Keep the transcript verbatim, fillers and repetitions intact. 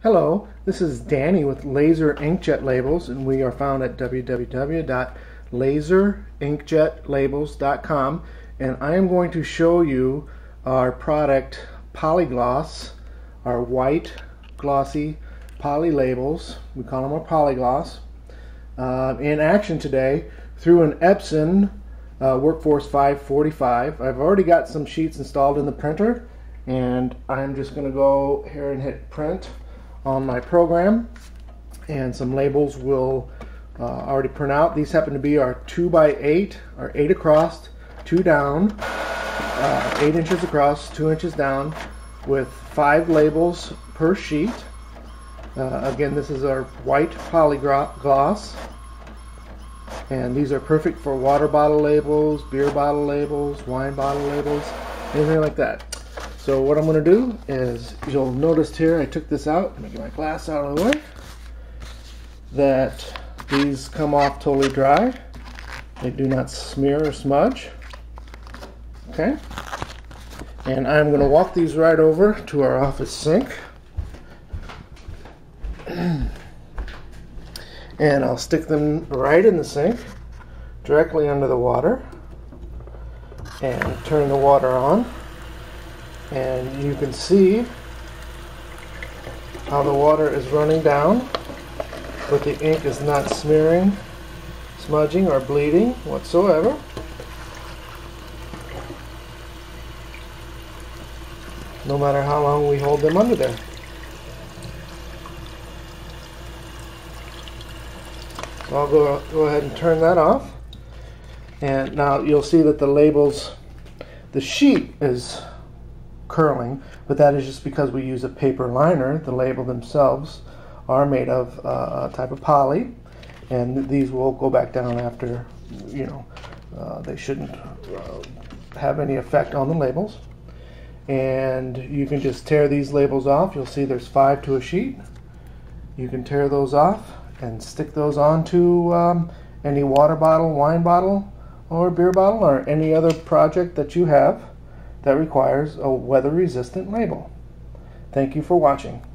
Hello, this is Danny with Laser Inkjet Labels, and we are found at w w w dot laser inkjet labels dot com, and I am going to show you our product PolyGloss, our white glossy poly labels. We call them our PolyGloss, uh, in action today through an Epson uh, Workforce five forty-five. I've already got some sheets installed in the printer, and I'm just going to go here and hit print on my program, and some labels will uh, already print out. These happen to be our two by eight, or eight across, two down, uh, eight inches across, two inches down, with five labels per sheet. Uh, again, this is our white PolyGloss, and these are perfect for water bottle labels, beer bottle labels, wine bottle labels, anything like that. So what I'm going to do is, you'll notice here I took this out. Let me get my glass out of the way. That these come off totally dry. They do not smear or smudge. Okay. And I'm going to walk these right over to our office sink. And I'll stick them right in the sink, directly under the water, and turn the water on. And you can see how the water is running down, but the ink is not smearing, smudging, or bleeding whatsoever. No matter how long we hold them under there. So I'll go, go ahead and turn that off. And now you'll see that the labels, the sheet is curling, but that is just because we use a paper liner. The label themselves are made of uh, a type of poly, and these will go back down after, you know, uh, they shouldn't uh, have any effect on the labels. And you can just tear these labels off. You'll see there's five to a sheet. You can tear those off and stick those onto um, any water bottle, wine bottle, or beer bottle, or any other project that you have that requires a weather-resistant label. Thank you for watching.